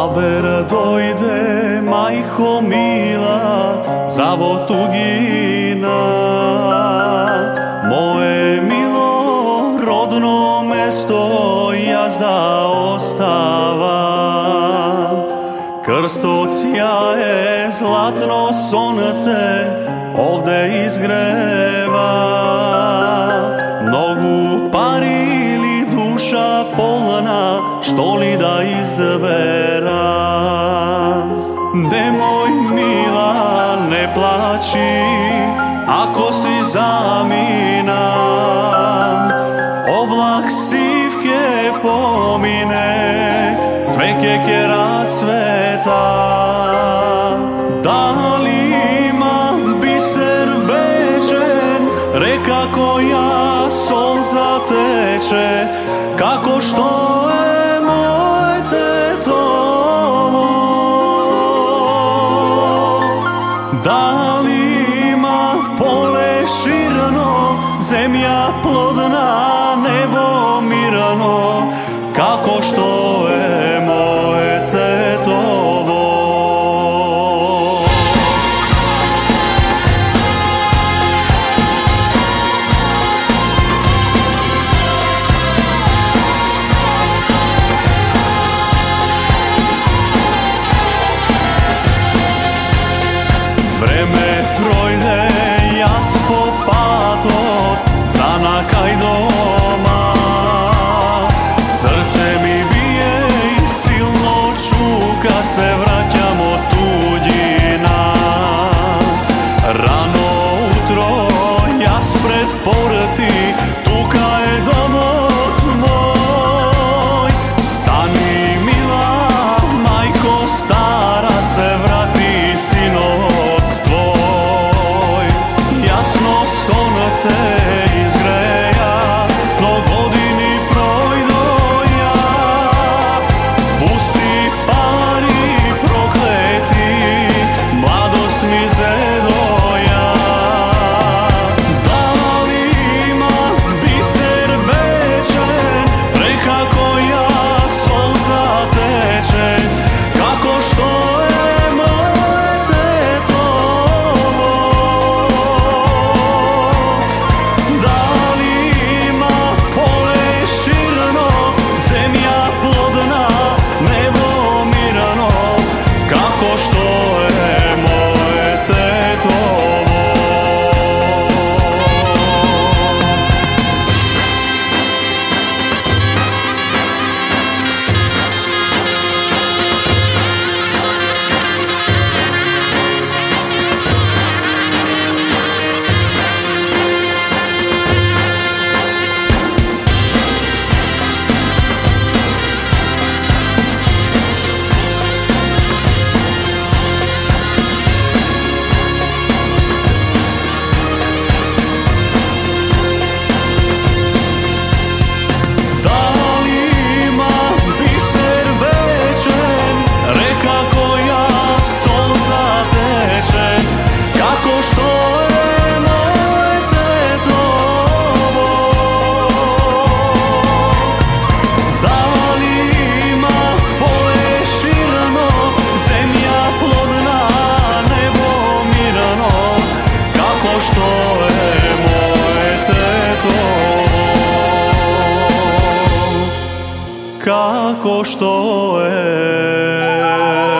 Aber dojde, majko mila, zavo tugina. Moje milo rodno mesto jazda ostavam. Krst od sjaje, zlatno sonce ovde izgreva. Mnogu parili duša polna, što li da izbera. Nemoj mila, ne plaći, ako si zamina. Oblak sivke pomine, cveke kera cveta. Da li ima biser večen, reka koja sol zateče, kako što je moje tetovo. Da li ima pole širno, zemlja plodna, nebo mirano, kako što je moje tetovo. Vreme projde, jas po patot, zanakaj doma. Srce mi bije i silno čuka, se vraćam od tuđina. Rano utro, jas pred porti, tuka je domot moj. Stani mila, majko stara, se vrati sinot tvoj. Jasno sonce izgreja, no godini projdoja. Pusti pari prokleti, mladost mi zedoja. Da li ima biser večen, reka koja sol zateče, kako što je moje tetovo. Da li ima pole širno, zemlja plodna, nebo mirano, kako što je moje tetovo. Da li ima biser večen, reka koja sol zateče, kako što je moje tetovo. Da li ima pole širno, zemlja plodna, nebo mirano, kako što je moje tetovo. Kako što je